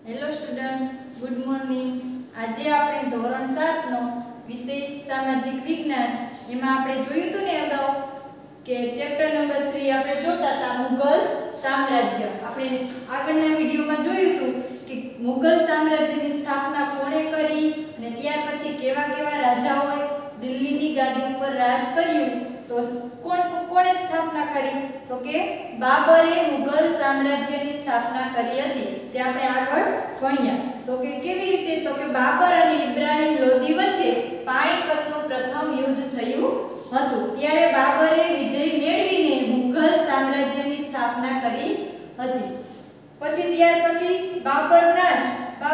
Hello student, good morning. આજે આપણે ધોરણ 7 નો વિષય સામાજિક વિજ્ઞાન એમાં આપણે જોયું હતું ને અગાઉ કે ચેપ્ટર નંબર 3 આપણે જોતા હતા મુગલ સામ્રાજ્ય. આપણે આગળના વિડિયોમાં જોયું હતું કે મુગલ સામ્રાજ્યની સ્થાપના કોણે કરી અને ત્યાર પછી કેવા કેવા રાજાઓએ દિલ્હીની ગાદી ઉપર રાજ કર્યું. તો કોણે સ્થાપના કરી? તો કે બાબરે મુગલ સામ્રાજ્યની સ્થાપના કરી હતી. તે આપણે આગળ ભણ્યા. તો કે કેવી રીતે? તો કે બાબર અને ઇબ્રાહિમ લોધી વચ્ચે પાણીપતનું પ્રથમ યુદ્ધ થયું હતું. ત્યારે બાબરે વિજય મેળવીને મુગલ સામ્રાજ્યની સ્થાપના કરી હતી. ત્યાર પછી બાબરના જ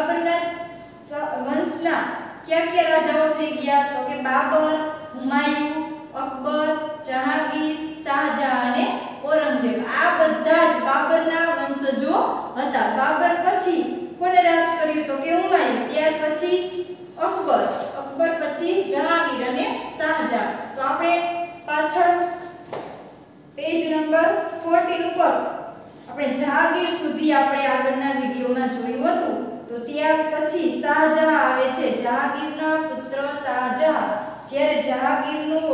વંશના કયા રાજાઓ થઈ ગયા? તો કે બાબર, હુમાયુ, અકબર, જહાંગીર, શાહજહાં અને ઔરંગઝેબ. આ બધા જ બાબરના વંશજો હતા. બાબર પછી કોને રાજ કર્યું? તો કે હુમાયુ. ત્યાર પછી અકબર પછી જહાંગીર અને શાહજહાં. તો આપણે પાછળ પેજ નંબર 14 ઉપર આપણે જહાંગીર સુધી આપણે આગળના વિડિયોમાં જોયું હતું. તો ત્યાર પછી શાહજહાં આવે છે. જહાંગીરના પુત્ર શાહજહાં. જ્યારે જહાંગીરનું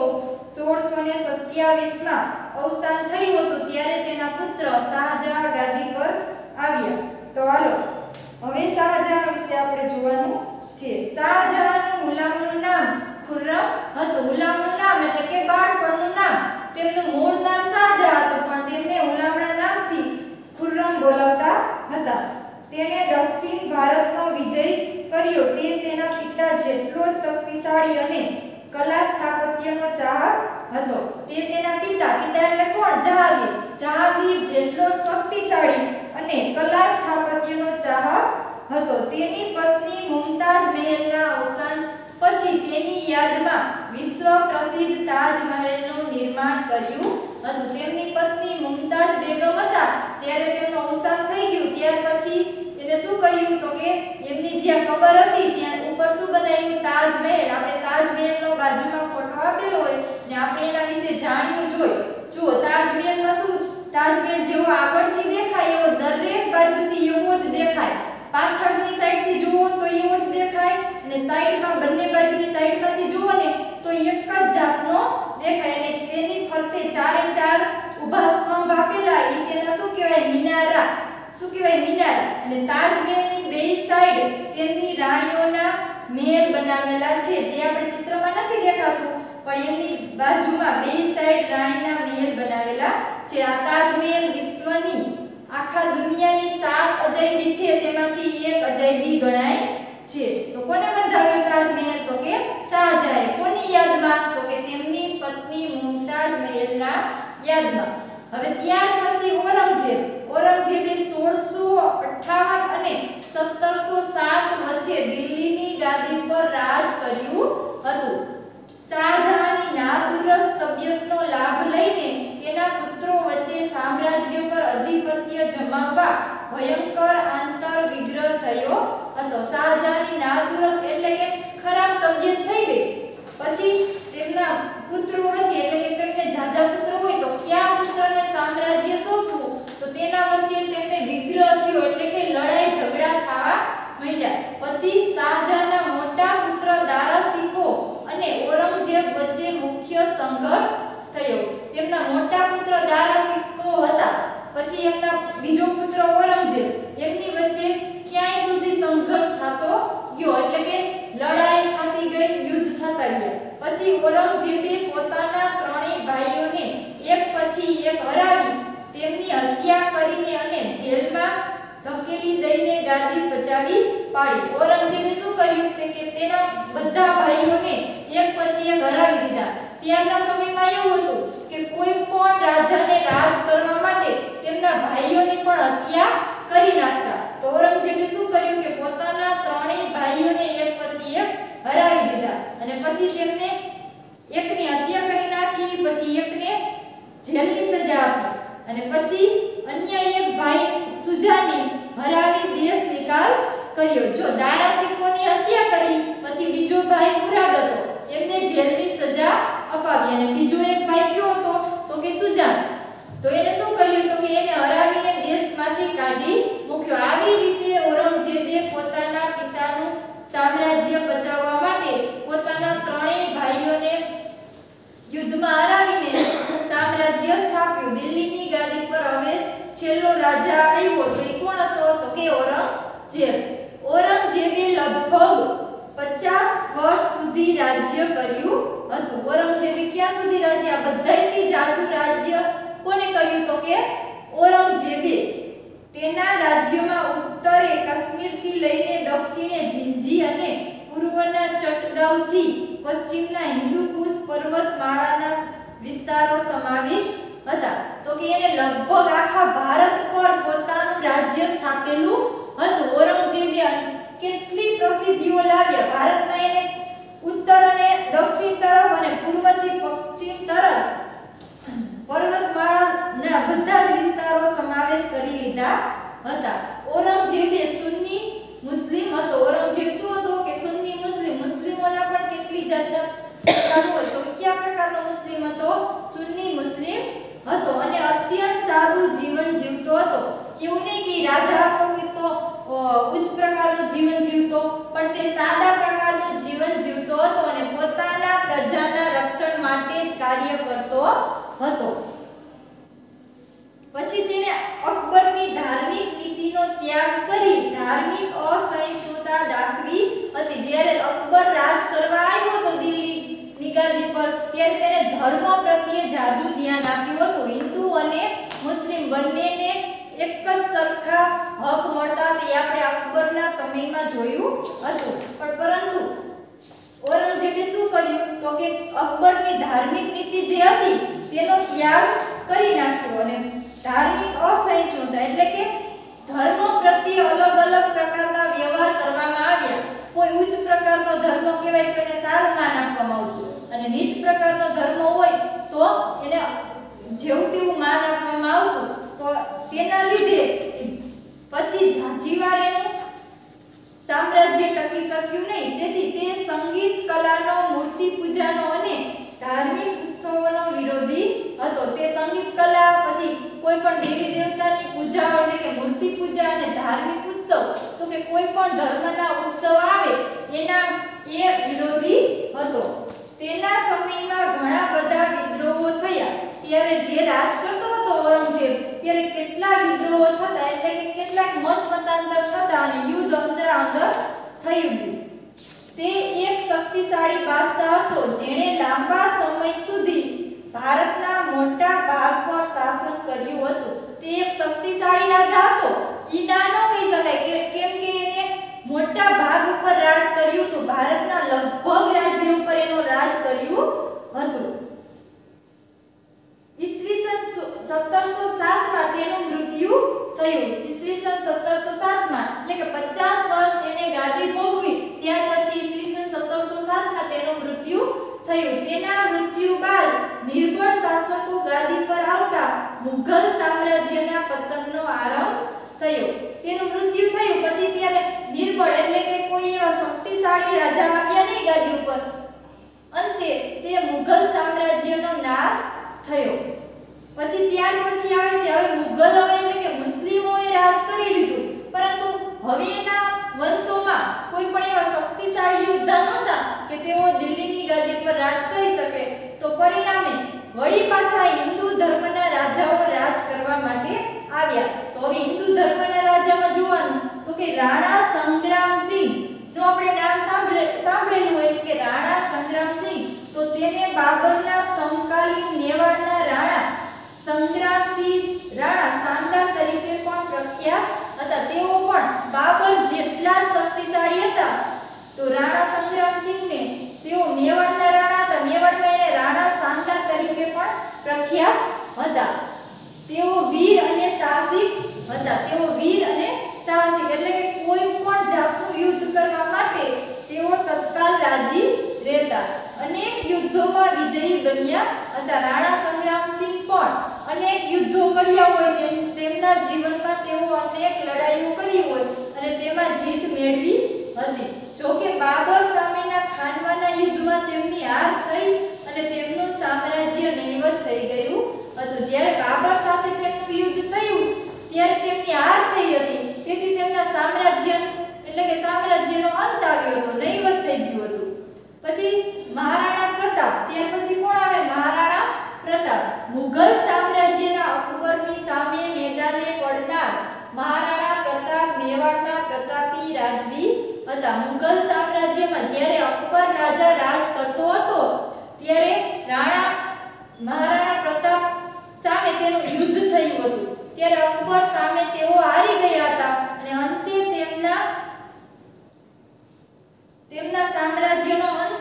1627 માં અવસાન થયું હતું ત્યારે તેના પુત્ર શાહજહાં ગાદી પર આવ્યા. તો હાલો હવે શાહજહાં વિશે આપણે જોવાનું છે. શાહજહાંનું ગુલામનું નામ ખુર્રમ હતું. ગુલામનું નામ એટલે કે બાળપણનું નામ. તેમનું મૂળ નામ શાહજહાં હતું પણ તેમને ગુલામના નામથી ખુર્રમ બોલાવતા હતા. તેણે દક્ષિણ ભારતનો વિજય કર્યો. તે તેના પિતા જેટલો શક્તિશાળી અને કલા સ્થાપત્યનો ચાહક હતો. તે તેના પિતા એટલે કોણ? જહાંગીર જેટલો શક્તિશાળી અને કલા સ્થાપત્યનો ચાહક હતો. તેની પત્ની મુમતાઝ મહેલના અવસાન પછી તેની યાદમાં વિશ્વ પ્રસિદ્ધ તાજમહેલનું નિર્માણ કર્યું હતું. તેમની પત્ની મુમતાઝ બેગમ હતા ત્યારે તેમનું અવસાન થઈ ગયું. ત્યાર પછી તેને શું કર્યું? તો કે એમની જ્યાં કબર હતી ત્યાં ઉપર શું બનાવ્યું? તાજમહેલ. આપણે તાજમહેલનો બાજુમાં ફોટો આપેલો હોય ને આપણે એના વિશે જાણ્યું જોઈ. જુઓ તાજમહેલમાં શું? તાજમહેલ જેવો આગળથી દેખાય એવો દરેક બાજુથી એવો જ દેખાય. પાછળની સાઈડથી જુઓ તો એવો જ દેખાય અને સાઈડમાં બંને બાજુની સાઈડમાંથી જુઓ ને તો એક જ જાતનો દેખાય. અને તેની ફરતે ચારે ચાર ઊભા સ્તંભ આપેલા એ તેના શું કહેવાય? મિનારા. શું કહેવાય? મિનારા. અને તાજમહેલની બેય સાઈડ તેમની રાણીઓના મહેલ બનાવેલા છે. જે આપણે ચિત્રમાં નથી દેખાતું પણ એમની બાજુમાં બેય સાઈડ રાણીના મહેલ બનાવેલા છે. આ તાજમહેલ વિશ્વની આખા દુનિયાની 7 અજાયબી છે તેમાંથી એક અજાયબી ગણાય છે. તો કોને બંધાવ્યો તાજમહેલ? તો કે શાહજહાં. કોની યાદમાં? તો કે તેમની પત્ની મુમતાઝ મહેલના યાદમાં. હવે ત્યાર પછી ઔરંગઝેબે 1658 અને 1707 વચ્ચે દિલ્હીની ગાદી પર રાજ કર્યું હતું. શાહજહાંની નાદુરસ્ત તબિયતનો લાભ લઈને તેના પુત્રો વચ્ચે સામ્રાજ્ય પર અધિપત્ય જમાવવા ભયંકર આંતરવિગ્રહ થયો હતો. શાહજહાંની નાદુરસ્ત એટલે કે ખરાબ તબિયત થઈ ગઈ. પછી તેમના પુત્રો વચ્ચે એટલે કે તેમને જાજા પુત્રો હોય તો કયા પુત્રને સામ્રાજ્ય સોંપવું? તો તેના વચ્ચે તેમને વિગ્રહ થયો એટલે કે લડાઈ ઝઘડા થવા માંડ્યા. પછી શાહજહાંના મોટા પુત્ર દારાશિકો અને ઔરંગઝેબ વચ્ચે મુખ્ય સંઘર્ષ થયો. તેમના મોટા પુત્ર દારાશિકો હતા. પછી એમના બીજો પુત્ર ઔરંગઝેબ. એમની વચ્ચે ક્યાંય સુધી સંઘર્ષ થતો ગયો એટલે કે લડાઈ થતી ગઈ, યુદ્ધ થતા ગયા. પછી ઔરંગઝેબે પોતાના ત્રણેય ભાઈઓને એક પછી એક હરાવી તેમની હત્યા કરીને અને જેલમાં ધકેલી દઈને ગાદી બચાવી પાડી. ઔરંગઝેબે શું કર્યું કે તેના બધા ભાઈઓને એક પછી એક હરાવી દીધા. ત્યારના સમયમાં એવું હતું કે કોઈ પણ રાજાને રાજ કરવા માટે તેમના ભાઈઓની પણ હત્યા કરી નાખતા. તો ઔરંગઝેબે શું કર્યું કે પોતાના ત્રણેય ભાઈઓને એક પછી એક હરાવી દીધા અને પછી તેમને એકની હત્યા કરી નાખી, પછી એકને જેલની સજા આપી અને પછી અન્ય એક ભાઈ સુજાની હરાવી દેશ નિકાલ કર્યો. જો દારાશિકોની હત્યા કરી પછી બીજો ભાઈ મુરાદ હતો એમને જેલની સજા અપાવી અને બીજો એક ભાઈ કયો હતો? તો કે સુજાન. તો એને શું કર્યું? તો કે એને હરાવીને દેશમાંથી કાઢી મૂક્યો. અગાઉથી પશ્ચિમના હિન્દુકુશ પર્વતમાળાના વિસ્તારો સમાવિષ્ટ હતા. તો કે એને લગભગ આખા ભારત પર પોતાનું રાજ્ય સ્થાપેલું હતું. ઔરંગઝેબે કેટલી પ્રસિદ્ધિઓ લાવ્યા. ભારતમાં એને ઉત્તર અને દક્ષિણ તરફ અને પૂર્વથી પશ્ચિમ તરફ પર્વતમાળાના બધા જ વિસ્તારો સમાવેશ કરી લીધા હતા. ઔરંગઝેબે સુન્ની મુસ્લિમ હતો. ઔરંગઝેબ શું હતો કે સુન્ની મુસ્લિમ. મુસ્લિમોના પણ કેટલી જાતના પ્રકાર હોય તો કયા પ્રકારનો મુસ્લિમ હતો? સુન્ની મુસ્લિમ હતો અને અત્યંત સાદું જીવન જીવતો હતો. એવું નહીં કે રાજા હતો કે તો ઉચ્ચ પ્રકારનું જીવન જીવતો, પણ તે સાદા પ્રકારનું જીવન જીવતો હતો અને પોતાના પ્રજાના રક્ષણ માટે જ કાર્ય કરતો હતો. પછી તેને અકબરની ધાર્મિક નીતિનો ત્યાગ કરી ધાર્મિક અસહિષ્ણુતા દાખવી હતી. જ્યારે અકબર રાજ કરવા આવ્યો હતો દિલ્હીની ગાદી પર, ત્યારે તેને ધર્મ પ્રત્યે જાજુ ધ્યાન આપ્યું હતું. હિન્દુ અને મુસ્લિમ બંનેને એક જ સરખા હક મળતા તે આપણે અકબરના સમયમાં જોયું હતું. પણ પરંતુ ઔરંગઝેબે શું કર્યું તો કે અકબરની ધાર્મિક નીતિ જે હતી તેનો ત્યાગ કરી નાખ્યો અને ધાર્મિક અસહિષ્ણુતા એટલે કે ધર્મ પ્રત્યે અલગ અલગ પ્રકારના વ્યવહાર કરવામાં આવ્યા. કોઈ ઉચ્ચ પ્રકારનો ધર્મ કહેવાય તો એને સારું માન આપવામાં આવતું અને નીચ પ્રકારનો ધર્મ હોય તો એને જેવું તેવું માન આપવામાં આવતું. તો તેના લીધે પછી ઝાંઝીવાર એનું સામ્રાજ્ય ટકી શક્યું નહીં. તેથી તે સંગીત કલાનો, મૂર્તિ પૂજાનો અને ધાર્મિક ઉત્સવોનો વિરોધી હતો. તે સંગીત કલા પછી કોઈ પણ દેવી દેવતાની પૂજા એટલે કે મૂર્તિ પૂજા અને ધાર્મિક ઉત્સવ તો કે કોઈ પણ ધર્મના ઉત્સવ આવે એના એ વિરોધી હતો. તેના સમયમાં ઘણા બધા વિદ્રોહો થયા. ત્યારે જે રાજ કરતો હતો ઔરંગઝેબ ત્યારે કેટલા વિદ્રોહો થતા એટલે કે કેટલાક મતાંતર થતા અને યુદ્ધ અંદરાઅંદર થયું. તે એક શક્તિશાળી બાદશાહ હતો જેણે લાંબા સમય સુધી ભારતના મોટા ભાગ પર શાસન કર્યું હતું. તે એક શક્તિશાળી રાજા હતો. ઈ નાનો કહી શકાય કેમ કે એને મોટા ભાગ ઉપર રાજ કર્યું હતું. ભારતના લગભગ રાજ્ય ઉપર એનો રાજ કર્યું હતું. ઈસવીસન 1707 માં તેનું મૃત્યુ થયું. ઈસવીસન 1707 માં એટલે કે 50 વર્ષ એને ગાદી ભોગવી. ત્યાર પછી ઈસવીસન 1707 માં તેનું મૃત્યુ થયું. તેના મૃત્યુ બાદ નિર્બળ શાસકો ગાદી પર આવતા મુઘલ સામ્રાજ્યના પતનનો આરંભ થયો. તેનું મૃત્યુ થયું પછી ત્યારે નિર્બળ એટલે કે કોઈ એવા શક્તિશાળી રાજા આવ્યા નહીં ગાદી ઉપર. અંતે તે મુઘલ સામ્રાજ્યનો નાશ થયો. પછી ત્યાર પછી આવે છે હવે મુઘલો એટલે કે મુસ્લિમોએ રાજ કરી લીધું, પરંતુ હવે એના વંશોમાં કોઈ પણ એવા શક્તિશાળી યોદ્ધા નહોતા કે તેઓ દિલ્હીની ગાદી પર રાજ કરી શકે. તો પરિણામે વળી પાછા હિન્દુ ધર્મના રાજાઓ રાજ કરવા માટે આવ્યા. તો હવે હિન્દુ ધર્મના રાજામાં જોવાનું તો કે રાણા સંગ્રામસિંહ નું આપણે નામ સાંભળેલું હોય એટલે કે રાણા સંગ્રામસિંહ. તો તેને બાબરના સમકાલીન મેવાડના રાણા સંગ્રામસિંહ રાણા સાંગા તરીકે પણ પ્રખ્યાત હતા. તેઓ પણ બાબર જેટલા શક્તિશાળી હતા. તો રાણા સંગ્રામસિંહને તેઓ મેવાડના રાણા હતા. મેવાડમાં એને રાણા સાંગા તરીકે પણ પ્રખ્યાત હતા. તેઓ વીર અને સાહસિક હતા. તેઓ વીર અને સાહસિક એટલે કે કોઈ પણ જાતનું યુદ્ધ કરવા માટે તેઓ તત્કાલ રાજી રહેતા. અનેક યુદ્ધોમાં વિજયી બન્યા હતા. રાણા સંગ્રામસિંહ પણ અનેક યુદ્ધો કર્યા હોય તેમના જીવનમાં તેઓ અનેક લડાઈઓ કરી હોય અને તેમાં જીત મેળવી હતી. જોકે બાબર સામેના ખાનવાના યુદ્ધમાં તેમની હાર થઈ અને તેમનું સામ્રાજ્ય નહીવત થઈ ગયું હતું. જ્યારે બાબર સાથે તેમનું યુદ્ધ થયું ત્યારે તેમની હાર થઈ હતી. તેથી તેમના સામ્રાજ્ય એટલે કે સામ્રાજ્યનો અંત આવ્યો હતો, નહીવત થઈ ગયું હતું. પછી મહારાણા પ્રતાપ. ત્યાર પછી કોણ આવે? મહારાણા પ્રતાપ. મુઘલ સામ્રાજ્યના અકબરની સામે મેદાને પડનાર મહારાણા પ્રતાપ મેવાડના પ્રતાપી રાજવી હતા. મુઘલ સામ્રાજ્યમાં જ્યારે અકબર રાજા રાજ કરતો હતો ત્યારે મહારાણા પ્રતાપ સામે તેનું યુદ્ધ થયું હતું. ત્યારે અકબર સામે તેઓ હારી ગયા હતા અને અંતે તેમના સામ્રાજ્યનો અંત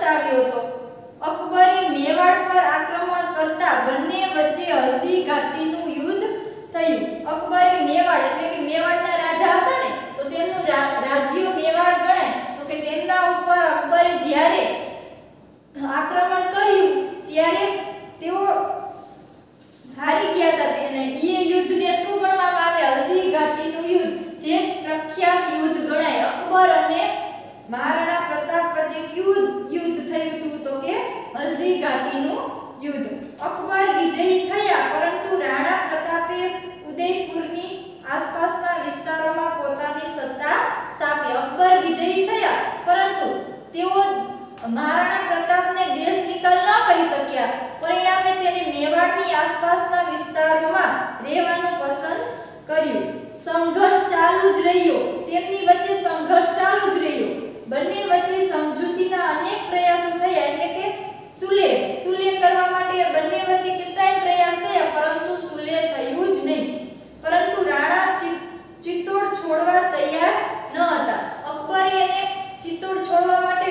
મહારાણા પ્રતાપ વચ્ચે કયું યુદ્ધ થયું હતું? તો કે હલ્દી ઘાટીનું યુદ્ધ. અકબર વિજયી થયા, પરંતુ રાણા પ્રતાપે ઉદયપુરની આસપાસના વિસ્તારોમાં પોતાની સત્તા સ્થાપી. અકબર વિજયી થયા, પરંતુ તેઓ મહારાણા પ્રતાપને દેશ નિકાલ ન કરી શક્યા. પરિણામે તેને મેવાડની આસપાસના વિસ્તારોમાં રહેવાનું પસંદ કર્યું. સંઘર્ષ ચાલુ જ રહ્યો, તેમની વચ્ચે સંઘર્ષ ચાલુ જ રહ્યો. બંને વચ્ચે સમજૂતીના અનેક પ્રયાસો થયા, એટલે કે સુલેહ કરવા માટે બંને વચ્ચે કેટલાય પ્રયાસ થયા, પરંતુ સુલેહ થયું જ નહીં. પરંતુ રાણા ચિત્તોડ છોડવા તૈયાર ન હતા. અકબરે એને ચિત્તોડ છોડવા માટે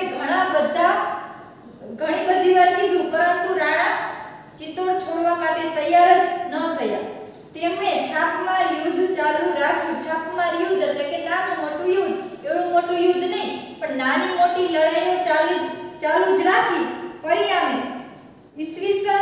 ઘણી બધી વાર કીધું, પરંતુ રાણા ચિત્તોડ છોડવા માટે તૈયાર જ ન થયા. તેમણે છાપમાર યુદ્ધ ચાલુ રાખ્યું. છાપમાર યુદ્ધ એટલે કે નાનું મોટું યુદ્ધ, એવડું મોટું યુદ્ધ નહીં, પણ નાની મોટી લડાઈઓ ચાલુ જ રાખી. પરિણામે ઈસવીસન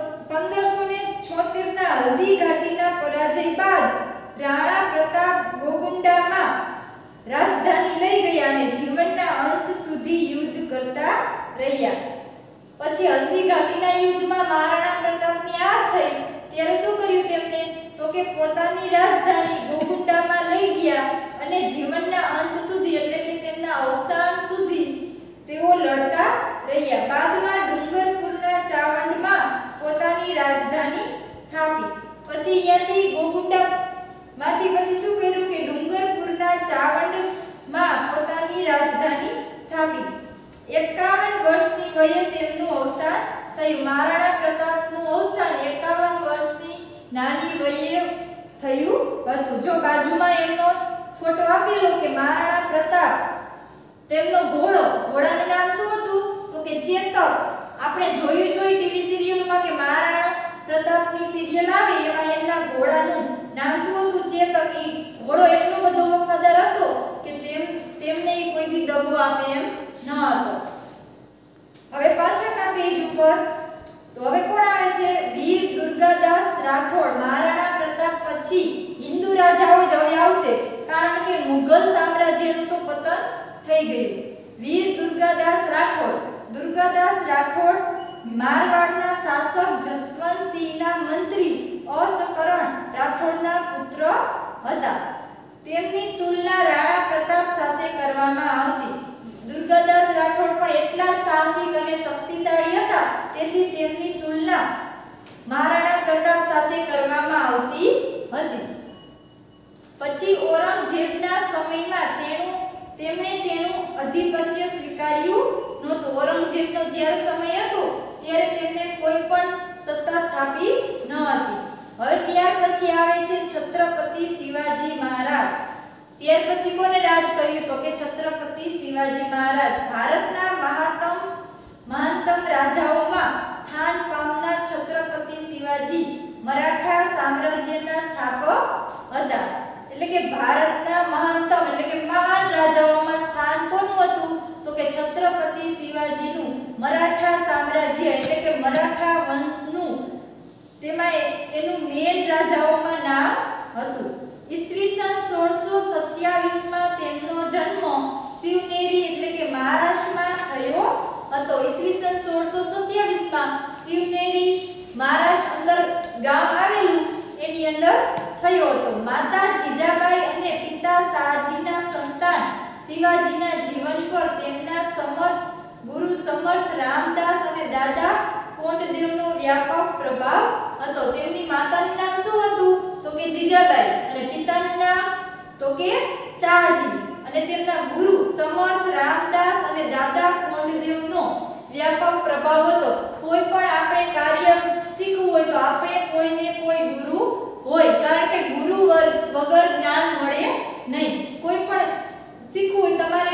1576 ના હલ્દી ઘાટીના પરાજય બાદ રાણા પ્રતાપ ગોગુંડામાં રાજધાની લઈ ગયા અને જીવનના અંત સુધી યુદ્ધ કરતા રહ્યા. પછી હલ્દી ઘાટીના યુદ્ધમાં મહારાણા પ્રતાપની હાર થઈ, ત્યારે શું કર્યું તેમને? તો કે પોતાની રાજધાની ગોગુંડામાં લઈ ગયા અને જીવનના અંત સુધી એટલે કે તેમના અવસાન સુધી તેઓ લડતા રહ્યા. બાદમાં ડુંગરપુરના ચાવંડમાં પોતાની રાજધાની સ્થાપી. પછી અહીંયાથી ગોગુંડામાંથી પછી શું કર્યું કે ડુંગરપુરના ચાવંડમાં પોતાની રાજધાની સ્થાપી. 51 વર્ષની વયે તેમનું અવસાન થયું. મહારાણા પ્રતાપનું અવસાન 51 વર્ષની નાની વયે થયું હતું. જો બાજુમાં એમનો ફોટો આપેલો કે મહારાણા પ્રતાપ, તેમનો ઘોડાનું નામ શું હતું? તો કે ચેતક. આપણે જોઈ ટીવી સિરિયલમાં કે મહારાણા પ્રતાપની સિરિયલ આવે એમાં એમના ઘોડાનું નામ શું હતું? ચેતક. એ ઘોડો એટલો બધો વફાદાર હતો કે તેમને કોઈ દી દગો આપે એમ ન હતો. હવે પાછળના પેજ ઉપર તો હવે કોણ આવે છે? વીર દુર્ગાદાસ રાઠોડ. મહારાણા પ્રતાપ પછી હિન્દુ રાજાઓ જ હવે આવશે, કારણ કે મુઘલ સામ્રાજ્યનું તો પતન થઈ ગયું. વીર દુર્ગાદાસ રાઠોડ મારવાડના શાસક જસવંતસિંહના મંત્રી અસકરણ રાઠોડના પુત્ર હતા. તેમની તુલના રાણા પ્રતાપ સાથે કરવામાં આવતી. દુર્ગાદાસ રાઠોડ પણ એટલા સાહસિક અને શક્તિશાળી હતા, તેથી તેમની તુલના મહારાણા પ્રતાપ સાથે કરવામાં આવતી હતી. પછી ઔરંગઝેબના સમયમાં તેમણે તેનું આધિપત્ય સ્વીકાર્યું નહોતું. ઔરંગઝેબનો જ્યારે સમય હતો ત્યારે તેમને કોઈ પણ સત્તા સ્થાપી ન હતી. હવે ત્યાર પછી આવે છે છત્રપતિ શિવાજી મહારાજ. ત્યાર પછી કોને રાજ કર્યું? તો કે છત્રપતિ શિવાજી મહારાજ. ભારતના મહાનતમ રાજાઓમાં સ્થાન પામનાર છત્રપતિ શિવાજી મરાઠા સામ્રાજ્યના સ્થાપક હતા. એટલે કે ભારતના મહાનતમ એટલે કે મહાન રાજાઓમાં સ્થાન કોનું હતું? તો કે છત્રપતિ શિવાજીનું મરાઠા સામ્રાજ્ય એટલે કે મરાઠા વંશનું, તેમાં એનું મેન રાજાઓમાં નામ હતું. ઈસવીસન 1627માં તેમનો જન્મ શિવનેરી એટલે કે મહારાષ્ટ્રમાં થયો હતો. ઈસવીસન 1627માં શિવનેરી મહારાષ્ટ્ર અંદર ગામ આવેલું એની અંદર થયો હતો. માતા જીજાબાઈ અને પિતા શાહજીના સંતાન શિવાજીના જીવન પર તેમના ગુરુ સમર્થ રામદાસ અને દાદા કોંડદેવનો વ્યાપક પ્રભાવ હતો. તેમની માતાનું નામ શું હતું? તો કે જીજાબાઈ, અને પિતાનું નામ તો કે શાહજી, અને તેમના ગુરુ સમર્થ રામદાસ અને દાદા કોંડદેવનો વ્યાપક પ્રભાવ હતો. કોઈ પણ આપણે કાર્ય શીખવું હોય તો આપણે કોઈને કોઈ ગુરુ હોય, કારણ કે ગુરુ વગર જ્ઞાન મળે નહીં. કોઈ પણ શીખવું હોય તમારે,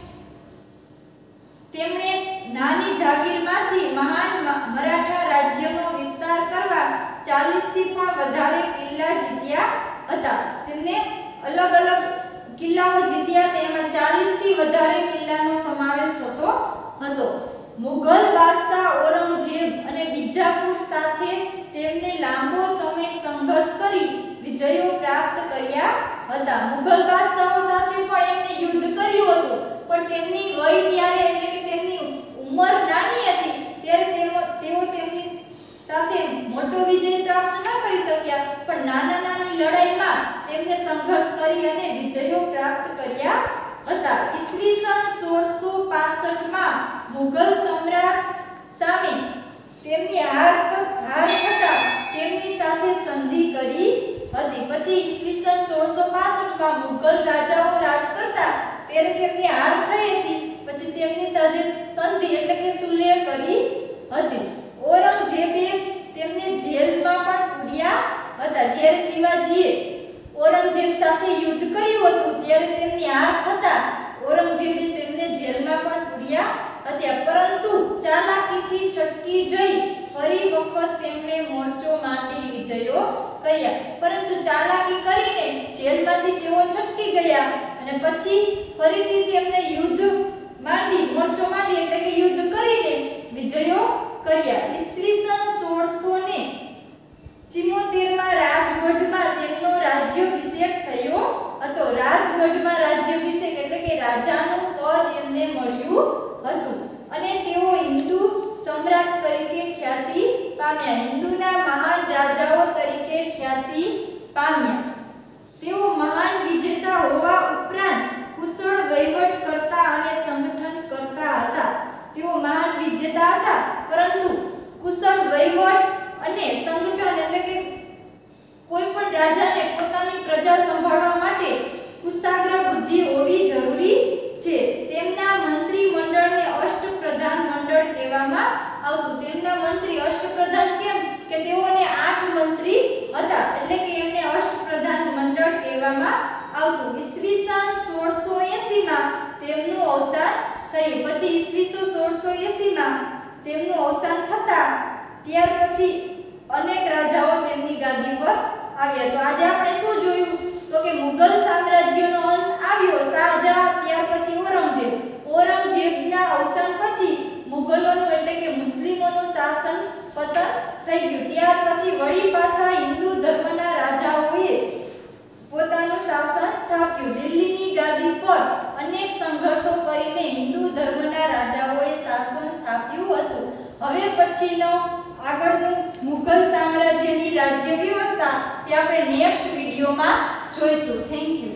તેમણે નાની જાગીરમાંથી મહાન મરાઠા રાજ્યનો વિસ્તાર કરવા 40 થી પણ વધારે કિલ્લા જીત્યા હતા. તેમને અલગ અલગ કિલ્લાઓ જીત્યા, તેમાં 40 થી વધારે કિલ્લાનો સમાવેશ થતો હતો. મુઘલ બાદશાહ ઔરંગઝેબ અને બીજાપુર સાથે તેમને લાંબો સમય સંઘર્ષ કરી વિજયો પ્રાપ્ત કર્યા હતા. મુઘલ બાદશાહો સાથે પણ એમને યુદ્ધ કર્યું હતું, પણ તેમની પછી ઈસવીસન 1665 માં મુગલ રાજાઓ રાજ કરતા ત્યારે તેમની હાર થઈ હતી, પછી તેમની સાથે સંધિ એટલે કે સુલેહ કરી હતી. ઔરંગઝેબે તેમને જેલમાં પણ પૂર્યા હતા. જ્યારે શિવાજીએ ઔરંગઝેબ સાથે યુદ્ધ કર્યું હતું ત્યારે તેમની હાર થતા ઔરંગઝેબે તેમને જેલમાં પણ પૂર્યા હતા, પરંતુ ચાલાકીથી છટકી જઈ ફરી વખત તેમણે મોરચો માંડી વિજયો કર્યા. પરંતુ ચાલાકી કરીને જેલમાંથી તેઓ છટકી ગયા અને પછી ફરીથી તેમને યુદ્ધ માંડી મોરચો માંડી એટલે કે યુદ્ધ કરીને વિજયો કર્યા. ઈસવીસન 1674 માં રાજગઢમાં તેમનો રાજ્યાભિષેક થયો હતો. રાજગઢમાં રાજ્યાભિષેક એટલે કે રાજાનું પદ એમને મળ્યું હતું અને તેઓ હિન્દુ સમ્રાટ તરીકે ખ્યાતિ પામ્યા. હિન્દુના મહાન રાજાઓ તરીકે ખ્યાતિ પામ્યા. તેઓ મહાન વિજેતા હોવા ઉપરાંત કુશળ વહીવટકર્તા અને સંગઠનકર્તા હતા. તેઓ મહાન વિજેતા હતા પરંતુ કુશળ વહીવટ અને સંગઠન એટલે કે કોઈ પણ રાજાને પોતાની પ્રજા સંભાળવા માટે કુશાગ્ર બુદ્ધિ હોવી જરૂરી છે. તેમના મંત્રી મંડળને અષ્ટપ્રધાન મંડળ કહેવામાં આવતું. તેમના મંત્રી અષ્ટપ્રધાન કેમ કે તેઓને 8 મંત્રી હતા એટલે કે એમને અષ્ટપ્રધાન મંડળ કહેવામાં આવતું. ઈસવીસન 1680 માં તેમનું અવસાન થયું. પછી ઈસવીસન 1680 માં તેમનું અવસાન થતા ત્યાર પછી અનેક રાજાઓ તેમની ગાદી પર આવ્યા. તો આજે આપણે શું જોયું તો કે મુગલ સામ્રાજ્યનો અંત આવ્યો. શાહજહાં ત્યાર પછી ઔરંગઝેબ. ઔરંગઝેબના અવસાન પછી મુગલોનું એટલે કે મુસ્લિમોનું શાસન પતન થઈ ગયું. ત્યાર પછી વળી પાછા હિન્દુ ધર્મના રાજાઓએ પોતાનું શાસન સ્થાપ્યું. દિલ્હીની ગાદી પર અનેક સંઘર્ષો કરીને હિન્દુ ધર્મના રાજાઓએ શાસન સ્થાપ્યું હતું. હવે પછીનો આગળનું મુગલ સામ્રાજ્યની રાજ્ય વ્યવસ્થા તે આપણે નેક્સ્ટ વિડિયોમાં જોઈશું. Thank you.